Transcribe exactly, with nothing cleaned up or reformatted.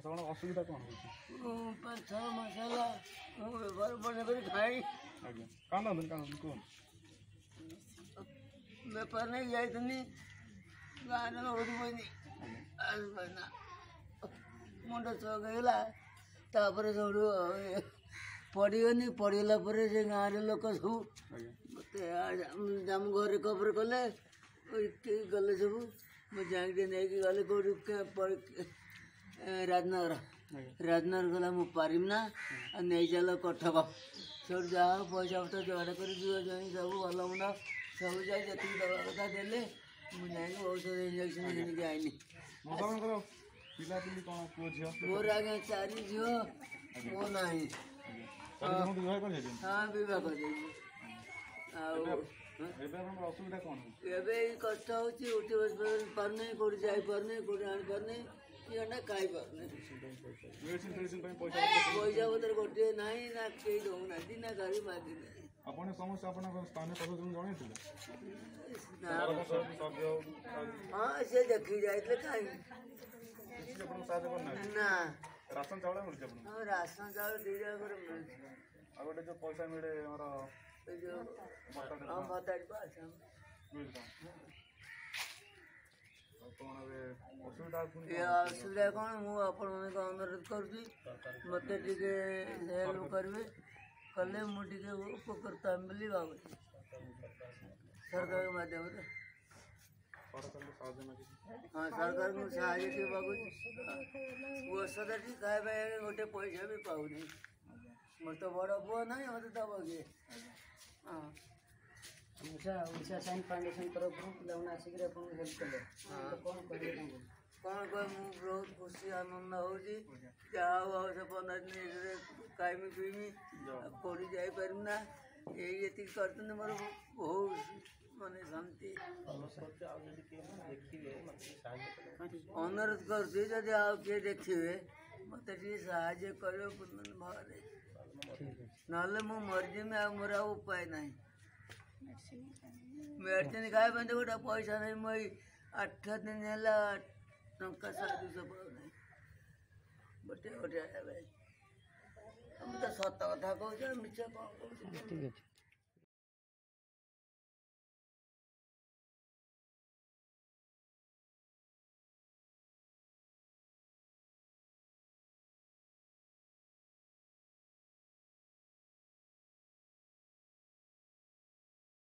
कौन असुविधा कौन हो पाँच छः मसाला बेपार बने कर खाई आज्ञा कांदा कांदा कौन बेपार नहीं जाइनी गाँव ओडिपोनी आसपाना मुंड चौकला तापर सब पड़गनी पड़गला से गाँव लोक सब मत आम घर कवर कले गले सब मुझे नहीं गले कौट राजनगर राजनगर गला मु पारिम ना नहीं चल कटक सब जहाँ पैसा पतर जोगाड़ कर सब भल मंद सब जा दवा कथा देले मुझे औषध इंजेक्शन घिनिक आईनी मोर आज्ञा चार झील मो ना हाँ बह कर कष्ट हो उठी बस पारनी कौटी जापारनी कौटी आनी पारनी किए खाई पारनी पैसा पतर गोटे ना ना कई दौना ना गाड़ी मागी आपण समस्या आपण स्थानीय प्रशासन जणैथिले हाँ से देखी जाइए कहीं ना राशन चावल मिलছে आपण हाँ राशन चावल दी जाए पर मिलছে आ गोटे जो पैसा मिले हमर जो हम बताई पास हम ये असुविधा कौन मुझे आपण को अनुरोध करुँगी मत हेल्प करेंगे कले मुझे उपकृत मिली भाव सरकार के माध्यम से हाँ सरकार को साहय औषध टी खाଇବା गोटे पैसा भी पाऊनी मोर तो बड़ पुआ ना मत दब किए हाँ उषा उषा साइन फाउंडेशन तरफ पिलाने आसिक हेल्प कले कौन करेंगे कौन कह मुझे बहुत खुशी आनंद हो से पंद्रह दिन खाइमी पीमी कौड़ी जापरना ये करते मोर बहुत मन शांति अनुरोध कर किए देखिए मत साहय कर भाव ना मो मर्जी में आ मोर उपाय ना मेडिसिन खाए गोटे पैसा नहीं मुई आठ दिन है टंका साढ़े दुश पाऊना गोटे गोटे हम तो सत कथा कह मिछ कौन कह